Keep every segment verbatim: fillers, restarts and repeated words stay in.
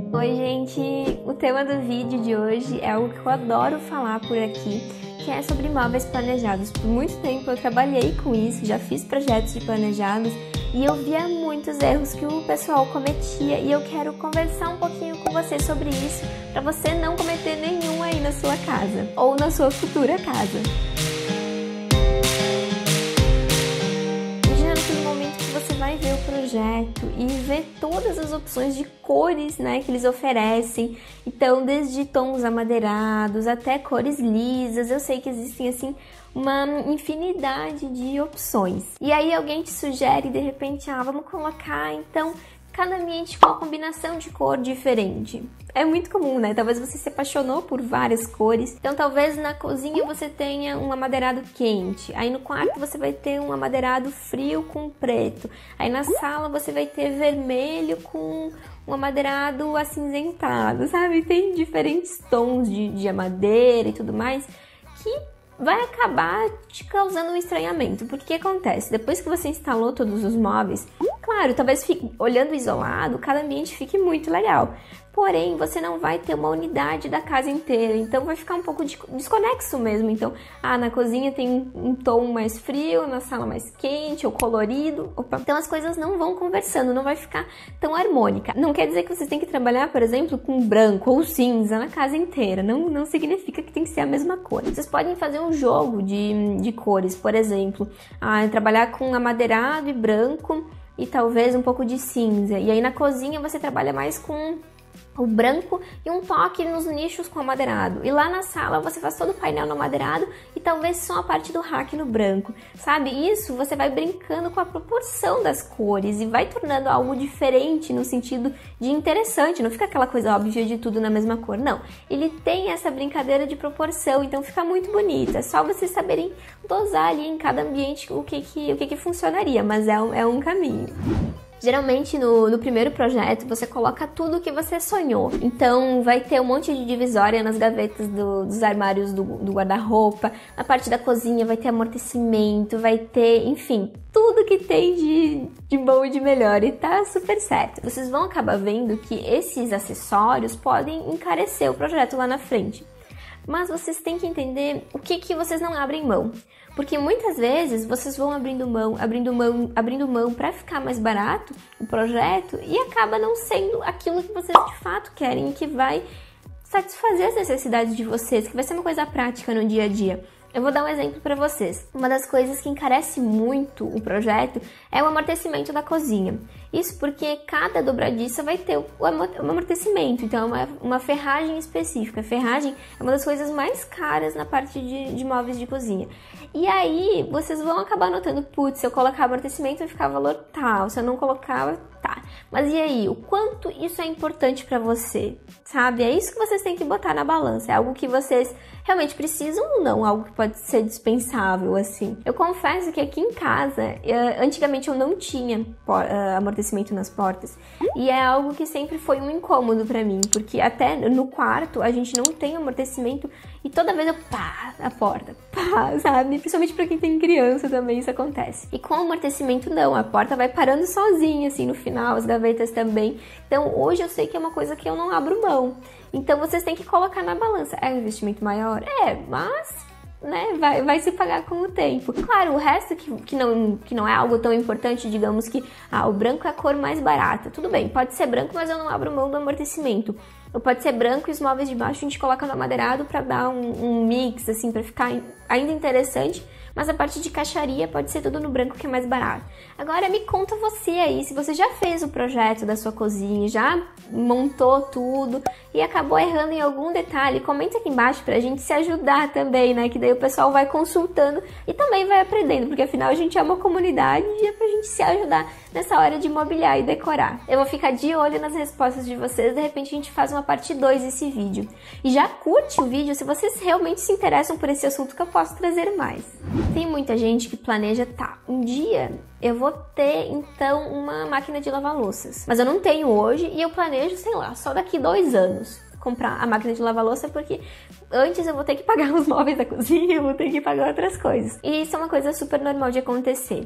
Oi gente, o tema do vídeo de hoje é algo que eu adoro falar por aqui, que é sobre móveis planejados. Por muito tempo eu trabalhei com isso, já fiz projetos de planejados e eu via muitos erros que o pessoal cometia e eu quero conversar um pouquinho com você sobre isso, para você não cometer nenhum aí na sua casa ou na sua futura casa. Você vai ver o projeto e ver todas as opções de cores, né, que eles oferecem. Então, desde tons amadeirados até cores lisas, eu sei que existem assim uma infinidade de opções. E aí alguém te sugere de repente, ah, vamos colocar então cada ambiente com uma combinação de cor diferente. É muito comum, né? Talvez você se apaixonou por várias cores. Então, talvez na cozinha você tenha um amadeirado quente. Aí no quarto você vai ter um amadeirado frio com preto. Aí na sala você vai ter vermelho com um amadeirado acinzentado, sabe? Tem diferentes tons de, de madeira e tudo mais que vai acabar te causando um estranhamento. Porque o que acontece? Depois que você instalou todos os móveis, claro, talvez fique, olhando isolado, cada ambiente fique muito legal. Porém, você não vai ter uma unidade da casa inteira, então vai ficar um pouco desconexo mesmo. Então, ah, na cozinha tem um tom mais frio, na sala mais quente ou colorido. Opa. Então as coisas não vão conversando, não vai ficar tão harmônica. Não quer dizer que você tem que trabalhar, por exemplo, com branco ou cinza na casa inteira. Não, não significa que tem que ser a mesma cor. Vocês podem fazer um jogo de, de cores, por exemplo, ah, trabalhar com amadeirado e branco e talvez um pouco de cinza. E aí na cozinha você trabalha mais com o branco e um toque nos nichos com amadeirado. E lá na sala você faz todo o painel no amadeirado e talvez só a parte do rack no branco, sabe? Isso você vai brincando com a proporção das cores e vai tornando algo diferente no sentido de interessante. Não fica aquela coisa óbvia de tudo na mesma cor, não. Ele tem essa brincadeira de proporção, então fica muito bonito. É só vocês saberem dosar ali em cada ambiente o que que, o que, que funcionaria, mas é um, é um caminho. Geralmente no, no primeiro projeto você coloca tudo o que você sonhou. Então vai ter um monte de divisória nas gavetas do, dos armários do, do guarda-roupa. Na parte da cozinha vai ter amortecimento, vai ter, enfim, tudo que tem de, de bom e de melhor. E tá super certo. Vocês vão acabar vendo que esses acessórios podem encarecer o projeto lá na frente. Mas vocês têm que entender o que, que vocês não abrem mão. Porque muitas vezes vocês vão abrindo mão, abrindo mão, abrindo mão para ficar mais barato o projeto e acaba não sendo aquilo que vocês de fato querem e que vai satisfazer as necessidades de vocês, que vai ser uma coisa prática no dia a dia. Eu vou dar um exemplo para vocês. Uma das coisas que encarece muito o projeto é o amortecimento da cozinha. Isso porque cada dobradiça vai ter o amortecimento, então é uma, uma ferragem específica. A ferragem é uma das coisas mais caras na parte de, de móveis de cozinha. E aí vocês vão acabar notando, putz, se eu colocar amortecimento vai ficar valor tal, se eu não colocar, tá. Mas e aí, o quanto isso é importante para você, sabe? É isso que vocês têm que botar na balança. É algo que vocês realmente precisam ou não? Algo que pode ser dispensável, assim. Eu confesso que aqui em casa, antigamente eu não tinha amortecimento nas portas. E é algo que sempre foi um incômodo pra mim, porque até no quarto a gente não tem amortecimento e toda vez eu pá, a porta, pá, sabe? Principalmente pra quem tem criança também isso acontece. E com amortecimento não, a porta vai parando sozinha, assim, no final, as gavetas também. Então hoje eu sei que é uma coisa que eu não abro mão. Então vocês têm que colocar na balança. É um investimento maior? É, mas né, vai, vai se pagar com o tempo. Claro, o resto que, que, não, que não é algo tão importante, digamos que ah, o branco é a cor mais barata. Tudo bem, pode ser branco, mas eu não abro mão do amortecimento. Ou pode ser branco e os móveis de baixo a gente coloca no amadeirado para dar um, um mix, assim, para ficar ainda interessante. Mas a parte de caixaria pode ser tudo no branco que é mais barato. Agora me conta você aí, se você já fez o projeto da sua cozinha, já montou tudo e acabou errando em algum detalhe, comenta aqui embaixo pra gente se ajudar também, né? Que daí o pessoal vai consultando e também vai aprendendo, porque afinal a gente é uma comunidade e é pra gente se ajudar nessa hora de mobiliar e decorar. Eu vou ficar de olho nas respostas de vocês, de repente a gente faz uma parte dois desse vídeo. E já curte o vídeo se vocês realmente se interessam por esse assunto que eu posso trazer mais. Tem muita gente que planeja, tá, um dia eu vou ter então uma máquina de lavar louças, mas eu não tenho hoje e eu planejo, sei lá, só daqui dois anos comprar a máquina de lavar louça porque antes eu vou ter que pagar os móveis da cozinha, eu vou ter que pagar outras coisas. E isso é uma coisa super normal de acontecer.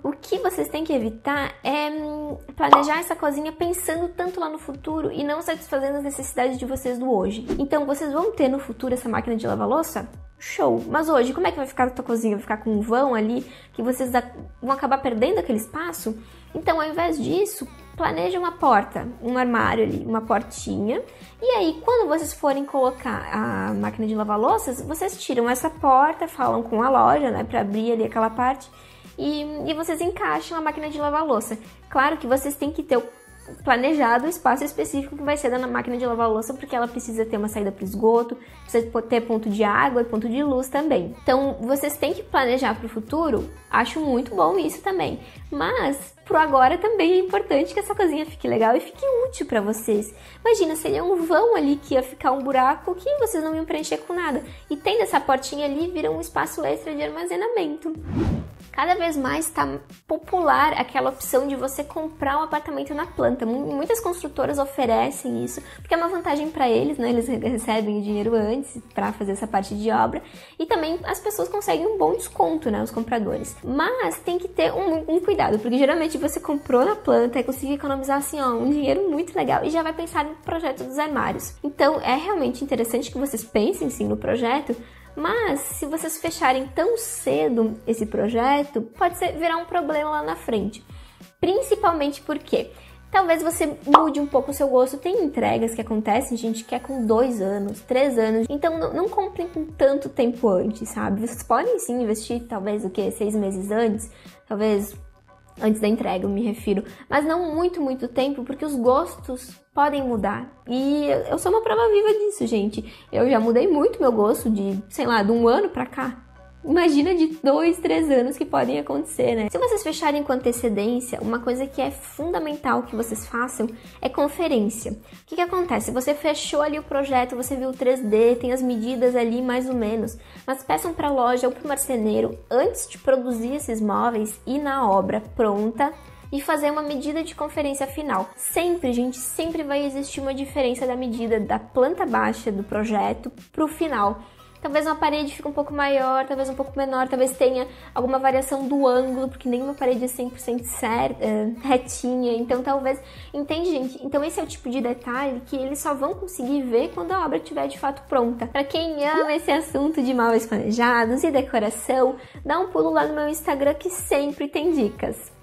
o que vocês têm que evitar é hum, planejar essa cozinha pensando tanto lá no futuro e não satisfazendo as necessidades de vocês do hoje. Então, vocês vão ter no futuro essa máquina de lavar louça? Show! Mas hoje, como é que vai ficar a tua cozinha? Vai ficar com um vão ali que vocês vão acabar perdendo aquele espaço? Então, ao invés disso, planeja uma porta, um armário ali, uma portinha. E aí, quando vocês forem colocar a máquina de lavar louças, vocês tiram essa porta, falam com a loja, né, para abrir ali aquela parte. E, e vocês encaixam a máquina de lavar louça. Claro que vocês têm que ter o planejado o espaço específico que vai ser da máquina de lavar louça, porque ela precisa ter uma saída para o esgoto, precisa ter ponto de água e ponto de luz também. Então, vocês têm que planejar para o futuro, acho muito bom isso também. Mas, pro agora também é importante que essa cozinha fique legal e fique útil para vocês. Imagina, seria um vão ali que ia ficar um buraco que vocês não iam preencher com nada. E tendo essa portinha ali, vira um espaço extra de armazenamento. Cada vez mais está popular aquela opção de você comprar um apartamento na planta. Muitas construtoras oferecem isso, porque é uma vantagem para eles, né? Eles recebem o dinheiro antes para fazer essa parte de obra. E também as pessoas conseguem um bom desconto, né? Os compradores. Mas tem que ter um, um cuidado, porque geralmente você comprou na planta e conseguiu economizar assim, ó, um dinheiro muito legal e já vai pensar no projeto dos armários. Então é realmente interessante que vocês pensem sim no projeto. Mas, se vocês fecharem tão cedo esse projeto, pode ser, virar um problema lá na frente. Principalmente porque talvez você mude um pouco o seu gosto. Tem entregas que acontecem, gente, que é com dois anos, três anos. Então, não, não comprem com tanto tempo antes, sabe? Vocês podem sim investir, talvez, o quê? Seis meses antes? Talvez antes da entrega, eu me refiro. Mas não muito, muito tempo, porque os gostos podem mudar. E eu sou uma prova viva disso, gente. Eu já mudei muito meu gosto de, sei lá, de um ano pra cá. Imagina de dois, três anos que podem acontecer, né? Se vocês fecharem com antecedência, uma coisa que é fundamental que vocês façam é conferência. O que que acontece? Você fechou ali o projeto, você viu o três D, tem as medidas ali mais ou menos, mas peçam para a loja ou para o marceneiro, antes de produzir esses móveis, ir na obra pronta e fazer uma medida de conferência final. Sempre, gente, sempre vai existir uma diferença da medida da planta baixa do projeto para o final. Talvez uma parede fique um pouco maior, talvez um pouco menor, talvez tenha alguma variação do ângulo, porque nenhuma parede é cem por cento certa, retinha, então talvez... Entende, gente? Então esse é o tipo de detalhe que eles só vão conseguir ver quando a obra estiver de fato pronta. Para quem ama esse assunto de móveis planejados e decoração, dá um pulo lá no meu Instagram que sempre tem dicas.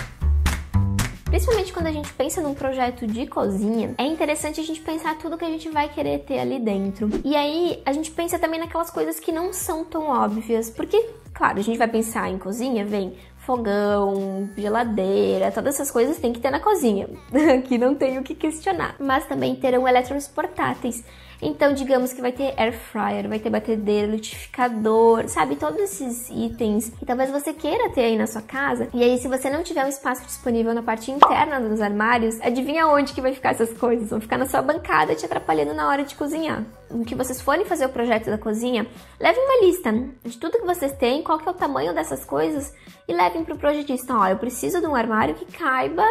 Principalmente quando a gente pensa num projeto de cozinha, é interessante a gente pensar tudo que a gente vai querer ter ali dentro. E aí, a gente pensa também naquelas coisas que não são tão óbvias, porque, claro, a gente vai pensar em cozinha, vem fogão, geladeira, todas essas coisas tem que ter na cozinha, que não tem o que questionar. Mas também terão eletrônicos portáteis. Então, digamos que vai ter air fryer, vai ter batedeira, liquidificador, sabe? Todos esses itens que talvez você queira ter aí na sua casa. E aí, se você não tiver um espaço disponível na parte interna dos armários, adivinha onde que vai ficar essas coisas? Vão ficar na sua bancada te atrapalhando na hora de cozinhar. No que vocês forem fazer o projeto da cozinha, levem uma lista de tudo que vocês têm, qual que é o tamanho dessas coisas e levem para o projetista. Ó, eu preciso de um armário que caiba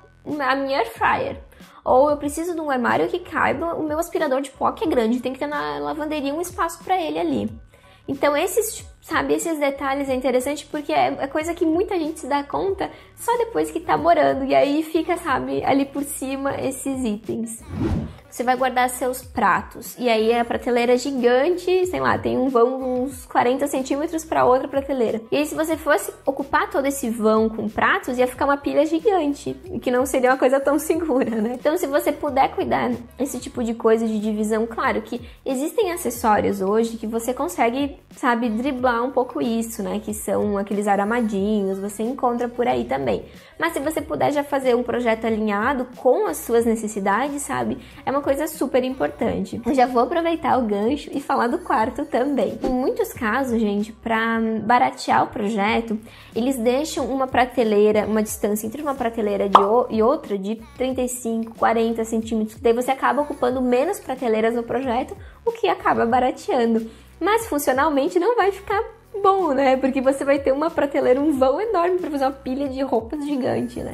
a minha air fryer. Ou eu preciso de um armário que caiba o meu aspirador de pó, que é grande, tem que ter na lavanderia um espaço para ele ali. Então esses, sabe, esses detalhes é interessante porque é, é coisa que muita gente se dá conta só depois que tá morando. E aí fica, sabe, ali por cima esses itens. Você vai guardar seus pratos. E aí a prateleira é gigante, sei lá, tem um vão de uns quarenta centímetros para outra prateleira. E aí se você fosse ocupar todo esse vão com pratos, ia ficar uma pilha gigante, que não seria uma coisa tão segura, né? Então se você puder cuidar desse tipo de coisa de divisão, claro que existem acessórios hoje que você consegue, sabe, driblar um pouco isso, né? Que são aqueles aramadinhos, você encontra por aí também. Mas se você puder já fazer um projeto alinhado com as suas necessidades, sabe? É uma coisa super importante. Eu já vou aproveitar o gancho e falar do quarto também. Em muitos casos, gente, para baratear o projeto, eles deixam uma prateleira, uma distância entre uma prateleira de o, e outra de trinta e cinco, quarenta centímetros. Daí você acaba ocupando menos prateleiras no projeto, o que acaba barateando. Mas funcionalmente não vai ficar bom, né? Porque você vai ter uma prateleira, um vão enorme para fazer uma pilha de roupas gigante, né?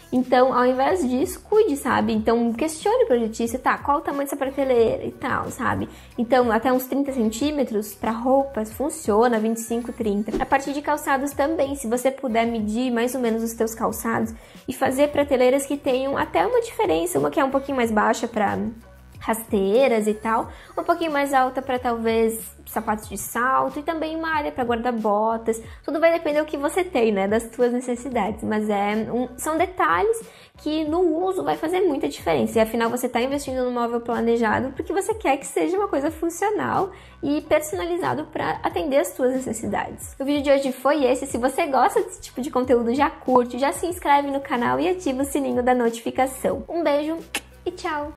Então, ao invés disso, cuide, sabe? Então, questione o projetista, tá, qual o tamanho dessa prateleira e tal, sabe? Então, até uns trinta centímetros para roupas funciona, vinte e cinco, trinta. A partir de calçados também, se você puder medir mais ou menos os teus calçados e fazer prateleiras que tenham até uma diferença, uma que é um pouquinho mais baixa para rasteiras e tal, um pouquinho mais alta para talvez sapatos de salto e também uma área para guarda-botas. Tudo vai depender do que você tem, né, das suas necessidades, mas é um, são detalhes que no uso vai fazer muita diferença. E afinal você está investindo no móvel planejado porque você quer que seja uma coisa funcional e personalizado para atender as suas necessidades. O vídeo de hoje foi esse. Se você gosta desse tipo de conteúdo, já curte, já se inscreve no canal e ativa o sininho da notificação. Um beijo e tchau!